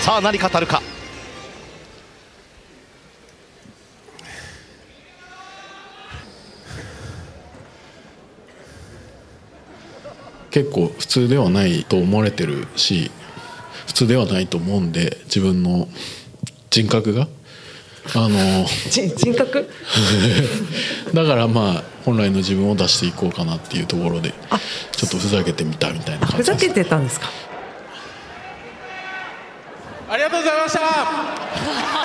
さあ何語るか。 結構普通ではないと思われてるし、普通ではないと思うんで、自分の人格が人格だからまあ本来の自分を出していこうかなっていうところで、ちょっとふざけてみたみたいな感じです。 ふざけてたんですか。 ありがとうございました。